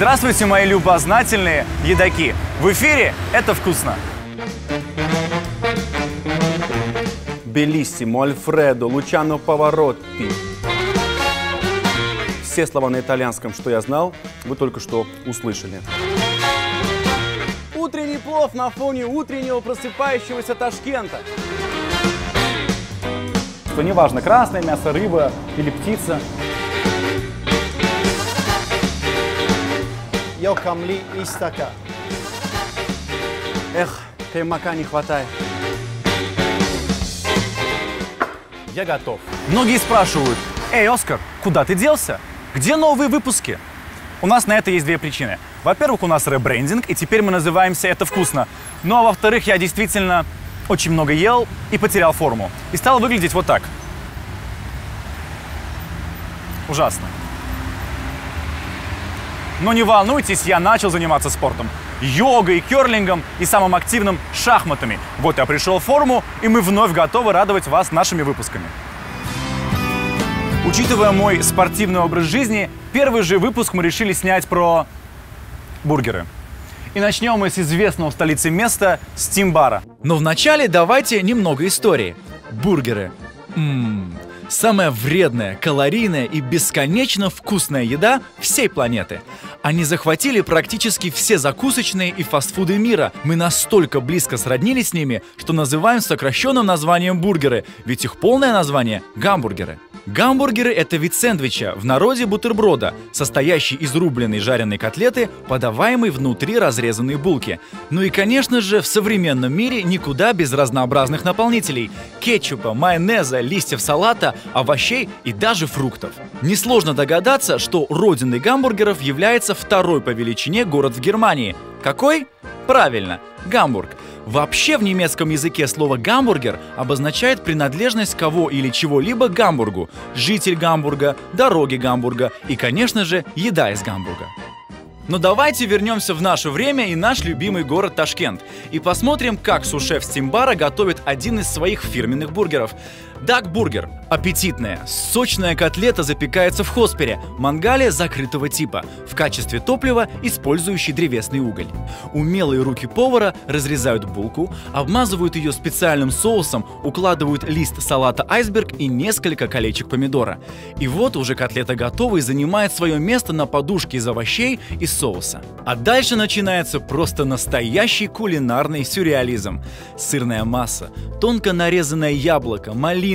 Здравствуйте, мои любознательные едоки! В эфире «Это вкусно». Белиссимо, Альфредо, Лучано Паваротти. Все слова на итальянском, что я знал, вы только что услышали. Утренний плов на фоне утреннего просыпающегося Ташкента. Что неважно, красное мясо, рыба или птица. Йокамли истака. Эх, каймака не хватает. Я готов. Многие спрашивают: «Эй, Оскар, куда ты делся? Где новые выпуски?» У нас на это есть две причины. Во-первых, у нас ребрендинг, и теперь мы называемся «Это вкусно». Ну а во-вторых, я действительно очень много ел и потерял форму. И стал выглядеть вот так. Ужасно. Но не волнуйтесь, я начал заниматься спортом. Йогой, керлингом и самым активным шахматами. Вот я пришел в форму, и мы вновь готовы радовать вас нашими выпусками. Учитывая мой спортивный образ жизни, первый же выпуск мы решили снять про бургеры. И начнем мы с известного в столице места Стим-бара. Но вначале давайте немного истории. Бургеры. Самая вредная, калорийная и бесконечно вкусная еда всей планеты. Они захватили практически все закусочные и фастфуды мира. Мы настолько близко сроднились с ними, что называем сокращенным названием бургеры, ведь их полное название – гамбургеры. Гамбургеры – это вид сэндвича, в народе бутерброда, состоящий из рубленой жареной котлеты, подаваемой внутри разрезанной булки. Ну и, конечно же, в современном мире никуда без разнообразных наполнителей – кетчупа, майонеза, листьев салата, овощей и даже фруктов. Несложно догадаться, что родиной гамбургеров является второй по величине город в Германии. Какой? Правильно, Гамбург. Вообще в немецком языке слово «гамбургер» обозначает принадлежность кого или чего-либо к Гамбургу, житель Гамбурга, дороги Гамбурга и, конечно же, еда из Гамбурга. Но давайте вернемся в наше время и наш любимый город Ташкент и посмотрим, как су-шеф Стим-бара готовит один из своих фирменных бургеров. Дак-бургер. Аппетитная, сочная котлета запекается в хоспере, мангале закрытого типа, в качестве топлива использующий древесный уголь. Умелые руки повара разрезают булку, обмазывают ее специальным соусом, укладывают лист салата айсберг и несколько колечек помидора. И вот уже котлета готова и занимает свое место на подушке из овощей и соуса. А дальше начинается просто настоящий кулинарный сюрреализм. Сырная масса, тонко нарезанное яблоко, малина.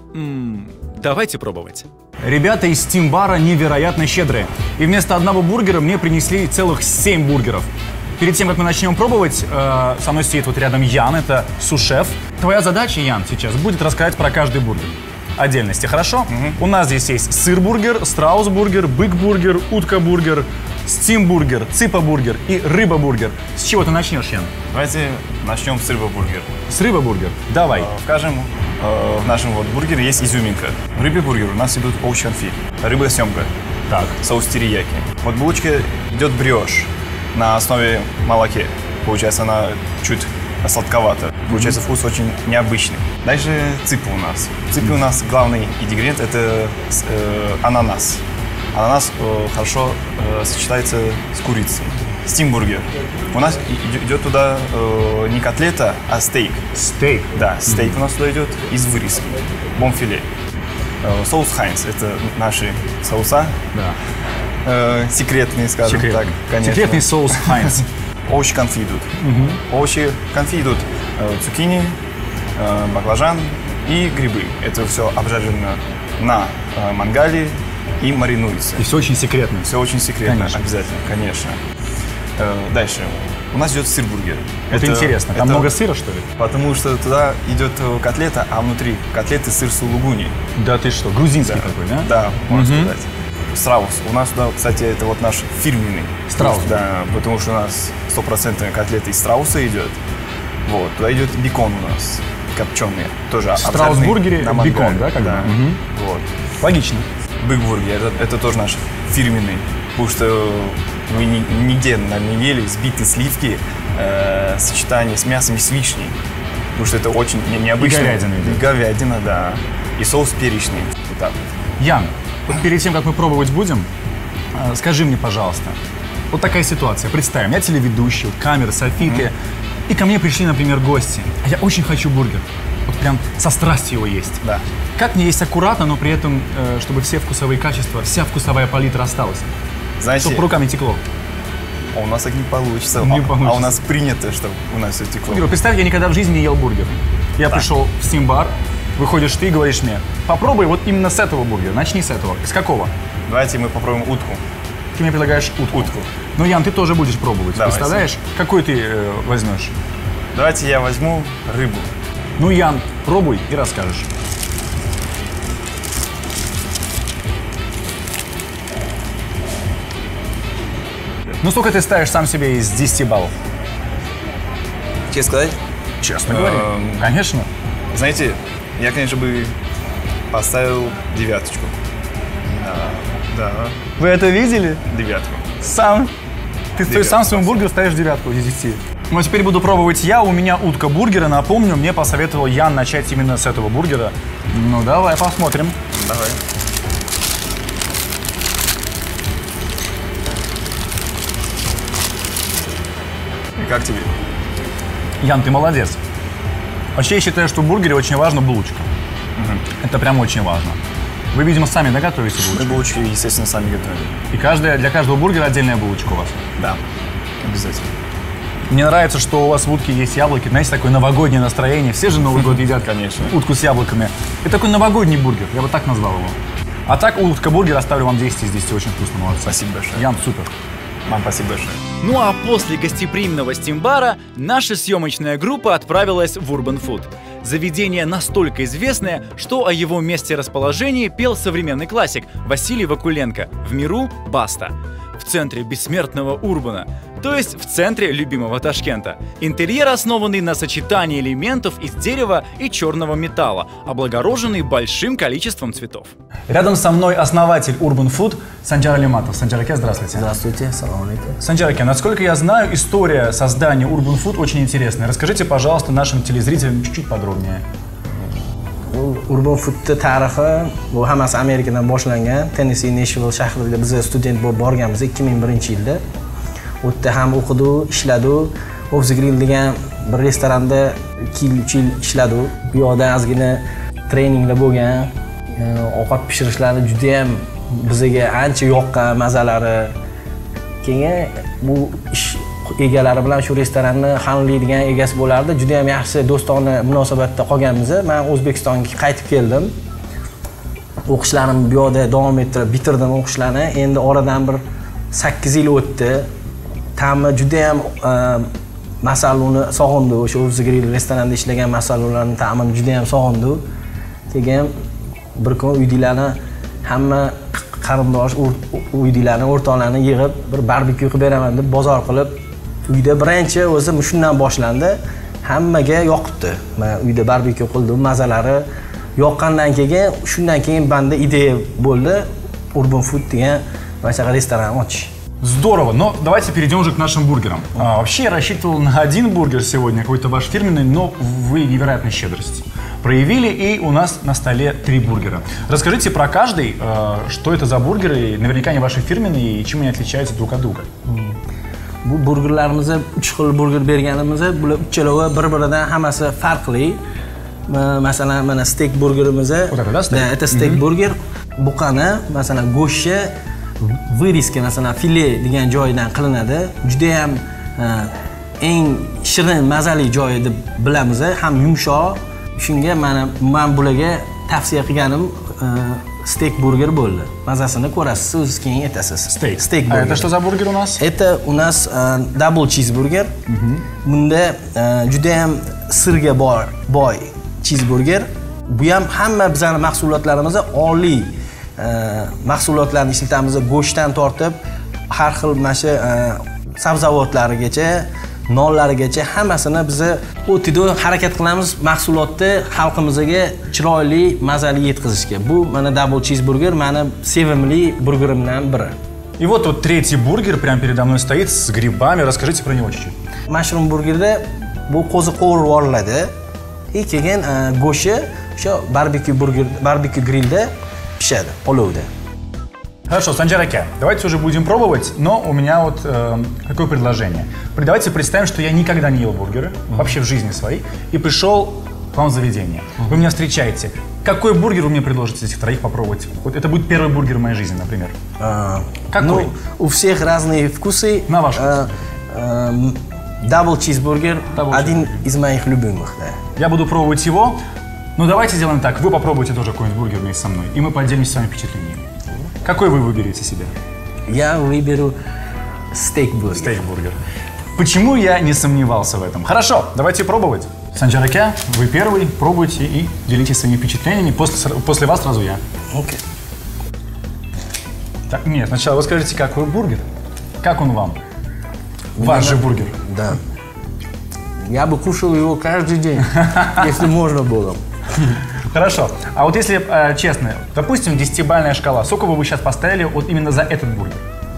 Давайте пробовать. Ребята из Стим-бара невероятно щедрые. И вместо одного бургера мне принесли целых 7 бургеров. Перед тем, как мы начнем пробовать, со мной сидит вот рядом Ян, это су-шеф. Твоя задача, Ян, сейчас будет рассказать про каждый бургер. Отдельности, хорошо? У нас здесь есть сыр-бургер, страус-бургер, бык-бургер, утка-бургер, стим-бургер, цыпа-бургер и рыба-бургер. С чего ты начнешь, Ян? Давайте начнем с рыба-бургер. С рыба-бургер. Давай. Скажем, в нашем вот бургере есть изюминка. В рыбе-бургер у нас идут овощ-конфи, рыба-семга, Так. соус терияки. Вот булочка идет брioche на основе молока. Получается, она чуть сладковата. Получается, вкус очень необычный. Дальше цыпа у нас. В цыпе у нас главный ингредиент – это ананас. Ананас хорошо сочетается с курицей. Стимбургер. У нас идет туда не котлета, а стейк. Стейк? Да, стейк у нас туда идет из вырезки. Бонфиле. Соус Хайнц – это наши соуса. Да. Секретные, скажем так, конечно. Секретный соус Хайнц. Овощи-конфи идут. Овощи-конфи идут цукини, баклажан и грибы. Это все обжарено на мангале и маринуется. И все очень секретно. Все очень секретно, Конечно. обязательно, конечно. Дальше. У нас идет сыр-бургер. Это интересно. Там много сыра, что ли? Потому что туда идет котлета, а внутри котлеты сыр сулугуни. Да ты что, грузинский такой, да? Да, можно сказать. Страус. У нас туда, кстати, это вот наш фирменный. Страус? Да, потому что у нас 100% котлета из страуса идет. Вот, туда идет бекон у нас, копченый. Тоже в страус-бургере бекон, да? Да. Вот. Логично. Бык-бургер, это тоже наш фирменный. Потому что вы нигде, наверное, не ели взбитые сливки, сочетание с мясом и с вишней. Потому что это очень необычно. И говядина. Говядина, да. И соус перечный. Вот так. Ян, вот перед тем, как мы пробовать будем, скажи мне, пожалуйста, Вот такая ситуация. Представим, я телеведущий, вот камеры, софиты, и ко мне пришли, например, гости. А я очень хочу бургер. Вот прям со страстью его есть. Да. Как мне есть аккуратно, но при этом, чтобы все вкусовые качества, вся вкусовая палитра осталась? Знаете, Чтобы руками текло. а у нас так не получится. Не А получится. у нас принято, чтобы у нас все текло. Игорь, представь, я никогда в жизни не ел бургер. Я пришел в Steam-бар, выходишь ты и говоришь мне, попробуй вот именно с этого бургера, начни с этого. С какого? Давайте мы попробуем утку. Ты мне предлагаешь утку. Утку. Ну, Ян, ты тоже будешь пробовать. Давайте. Представляешь? Какой ты возьмешь? Давайте я возьму рыбу. Ну, Ян, пробуй и расскажешь. Ну, сколько ты ставишь сам себе из 10 баллов? Честно сказать? Честно говоря. Конечно. Знаете, я, конечно, бы поставил 9. Да, Вы это видели? 9. Сам. Ты сам своему бургеру ставишь 9 из 10. Ну, а теперь буду пробовать я. У меня утка бургера. Напомню, мне посоветовал Ян начать именно с этого бургера. Ну, давай посмотрим. Давай. И как тебе? Ян, ты молодец. Вообще, я считаю, что в бургере очень важна булочка. Это прям очень важно. Вы, видимо, сами готовите Мы булочку? булочки, естественно, сами готовим. И для каждого бургера отдельная булочка у вас? Да, обязательно. Мне нравится, что у вас в утке есть яблоки. Знаете, такое новогоднее настроение. Все же Новый год едят, Конечно. утку с яблоками. Это такой новогодний бургер. Я бы так назвал его. А так, утка-бургер оставлю вам 10 из 10. Очень вкусно, молодцы. Спасибо большое. Ян, супер. Вам спасибо большое. Ну а после гостеприимного Steam-бара наша съемочная группа отправилась в Urban Food. Заведение настолько известное, что о его месте расположения пел современный классик Василий Вакуленко в «Миру Баста». В центре бессмертного Урбана, то есть в центре любимого Ташкента. Интерьер, основанный на сочетании элементов из дерева и черного металла, облагороженный большим количеством цветов. Рядом со мной основатель Urban Food Санджар Алиматов. Санджар Аке, здравствуйте. Здравствуйте, салам алейкум. Санджар Аке, насколько я знаю, история создания Urban Food очень интересная. Расскажите, пожалуйста, нашим телезрителям чуть-чуть подробнее. Urban Food'ni tarixi bu hammasi Amerikadan boshlangan. Tennessee Nashville shahrida biz student bo'lib borganmiz 2001-yilda. U yerda ham o'qidi, ishladi. Off the Grill degan bir restoranda 2 yil ishladi. Bu yoqda ozgina treninglar bo'lgan. Ovqat pishirishlari juda ham bizga ancha yoqqan mazalari. Keyin bu ish egalari bilan shu restoranni xanlaydigan egasi bo'lardi. Juda ham yaxshi do'stona munosabatda qolganmiz. Men O'zbekistonga qaytib keldim. O'qishlarimni bu yerda davom ettirib bitirdim o'qishlarni. Endi oradan bir 8 yil o'tdi. Ta'mi juda ham masaluni sog'indi. O'sha Off the Grill restoranda ishlagan masallarning ta'mini juda ham sog'indi. Keyin bir kun uydagilarni hamma qarindosh uydagilarni o'rtoqlarni yig'ib bir barbekyu qilib beraman deb bozor qilib uyda birinchi o'zi shundan boshlandi. Hammaga yoqibdi. Men uyda barbekyu qildim, mazalari yoqqandan keyin shundan keyin banda ideya bo'ldi Urban Food degan mana restoran ochish. Здорово, но давайте перейдем уже к нашим бургерам. Вообще я рассчитывал на один бургер сегодня, какой-то ваш фирменный, но вы невероятную щедрость проявили, и у нас на столе 3 бургера. Расскажите про каждый, что это за бургеры, наверняка они ваши фирменные, и чем они отличаются друг от друга. Bu burgerlarimizni 3 xil burger berganimiz, bular uchalovi bir-biridan hammasi farqli. Masalan, mana steak burgerimiz. Вот это, да, стейк? Да, это steak burger. Buqani, masalan, go'shtni viriska, masalan, file degan joyidan qilinadi. Juda ham eng shirin, mazali joyi deb bilamiz, ham yumshoq. Shunga men bularga tavsiya qilganim steak burger bo'ldi. Mazasini ko'rasiz, siz keyin aytasiz. Steak burger. А это что за бургер у нас? Это у нас double cheeseburger. Bunda juda ham sirga boy cheeseburger. Bu ham hamma bizning mahsulotlarimizda oliy mahsulotlarni ishlatamiz. Go'shtdan tortib har xil mana shu sabzavotlarigacha, nonlarigacha hammasini biz o'tida harakat qilamiz mahsulotni xalqimizga chiroyli, mazali yetkazishga. Bu mana double cheeseburger, meni sevimli burgerimdan biri. И вот третий бургер прямо передо мной стоит с грибами. Расскажите про него чуть-чуть. Mushroom burgerda bu qo'zi qovurib yuboriladi. Keyin go'shti o'sha barbekyu grillda pishadi, olovda. Хорошо, Санджар Аке, давайте уже будем пробовать, но у меня вот какое предложение. Давайте представим, что я никогда не ел бургеры, вообще в жизни своей, и пришел к вам в заведение. Вы меня встречаете. Какой бургер вы мне предложите из этих троих попробовать? Вот это будет первый бургер в моей жизни, например. Какой? Ну, у всех разные вкусы. На ваш вкус. Дабл чизбургер, один из моих любимых, да. Я буду пробовать его. Ну давайте сделаем так, вы попробуйте тоже какой-нибудь бургер вместе со мной, и мы поделимся с вами впечатлениями. Какой вы выберете себе? Я выберу стейк-бургер. Стейк-бургер. Почему я не сомневался в этом? Хорошо, давайте пробовать. Санджар Аке, вы первый, пробуйте и делитесь своими впечатлениями. После вас сразу я. Окей. Так, нет, сначала вы скажите, какой бургер. Как он вам? Ваш же бургер. Да. Я бы кушал его каждый день, если можно было. Хорошо. А вот если честно, допустим, 10-бальная шкала, сколько бы вы сейчас поставили вот именно за этот бургер?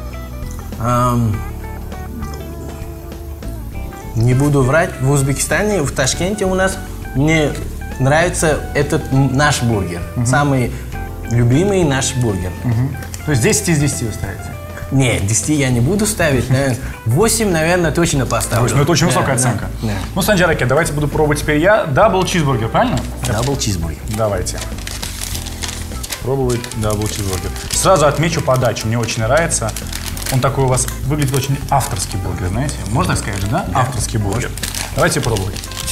Не буду врать, в Узбекистане, в Ташкенте у нас, мне нравится этот наш бургер. Самый любимый наш бургер. То есть 10 из 10 вы ставите? Нет, 10 я не буду ставить, наверное, 8, наверное, точно поставлю. Ну это очень высокая оценка. Да. Ну, Санджар Аке, давайте буду пробовать теперь я. Дабл чизбургер, правильно? Дабл чизбургер. Давайте. Пробовать дабл чизбургер. Сразу отмечу подачу, мне очень нравится. Он такой у вас выглядит очень авторский бургер, знаете? Можно так сказать, да? Авторский бургер. Давайте пробовать.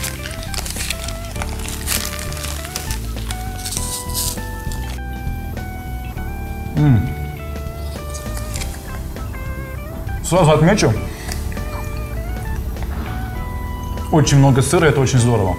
Сразу отмечу. Очень много сыра, это очень здорово.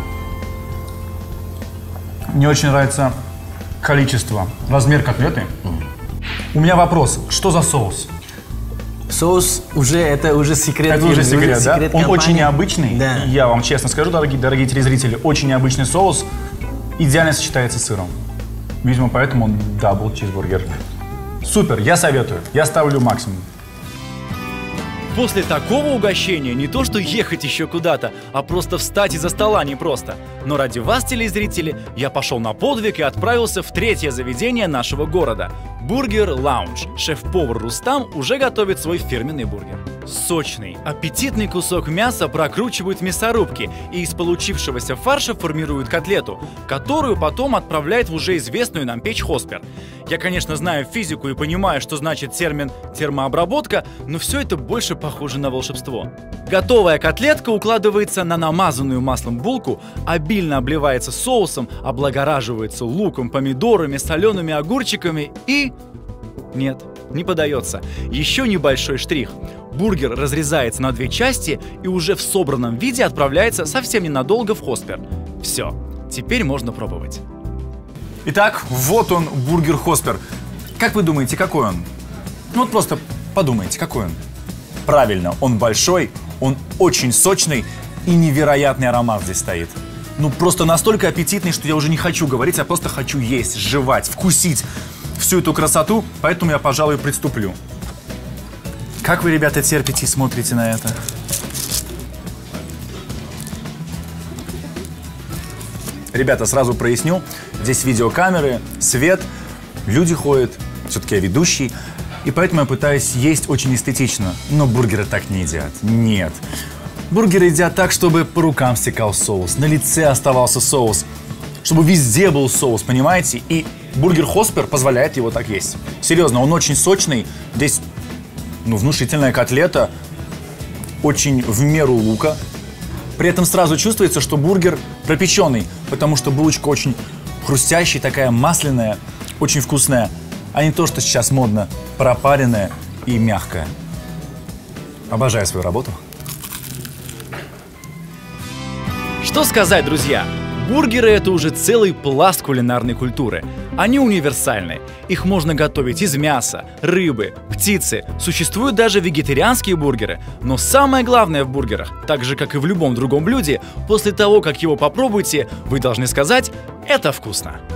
Мне очень нравится количество, размер котлеты. У меня вопрос, что за соус? Соус это уже секрет. Это уже секрет, да? Он очень необычный. Да. Я вам честно скажу, дорогие телезрители, очень необычный соус. Идеально сочетается с сыром. Видимо, поэтому он дабл чизбургер. Супер, я советую. Я ставлю максимум. После такого угощения не то что ехать еще куда-то, а просто встать из-за стола непросто. Но ради вас, телезрители, я пошел на подвиг и отправился в третье заведение нашего города – Бургер Лаунж. Шеф-повар Рустам уже готовит свой фирменный бургер. Сочный, аппетитный кусок мяса прокручивают в мясорубке и из получившегося фарша формируют котлету, которую потом отправляют в уже известную нам печь Хоспер. Я, конечно, знаю физику и понимаю, что значит термин термообработка, но все это больше похоже на волшебство. Готовая котлетка укладывается на намазанную маслом булку, обильно обливается соусом, облагораживается луком, помидорами, солеными огурчиками и... Нет, не подается. Еще небольшой штрих. Бургер разрезается на две части и уже в собранном виде отправляется совсем ненадолго в Хоспер. Все, теперь можно пробовать. Итак, вот он, бургер Хоспер. Как вы думаете, какой он? Ну вот просто подумайте, какой он. Правильно, он большой, он очень сочный и невероятный аромат здесь стоит. Ну просто настолько аппетитный, что я уже не хочу говорить, а просто хочу есть, жевать, вкусить всю эту красоту, поэтому я, пожалуй, приступлю. Как вы, ребята, терпите и смотрите на это? Ребята, сразу проясню, здесь видеокамеры, свет, люди ходят, все-таки я ведущий, и поэтому я пытаюсь есть очень эстетично, но бургеры так не едят, нет. Бургеры едят так, чтобы по рукам стекал соус, на лице оставался соус, чтобы везде был соус, понимаете? И бургер Хоспер позволяет его так есть. Серьезно, он очень сочный, здесь внушительная котлета, очень в меру лука. При этом сразу чувствуется, что бургер пропеченный, потому что булочка очень хрустящая, такая масляная, очень вкусная, а не то, что сейчас модно, пропаренная и мягкая. Обожаю свою работу. Что сказать, друзья? Бургеры – это уже целый пласт кулинарной культуры. Они универсальны. Их можно готовить из мяса, рыбы, птицы. Существуют даже вегетарианские бургеры. Но самое главное в бургерах, так же как и в любом другом блюде, после того, как его попробуете, вы должны сказать «это вкусно».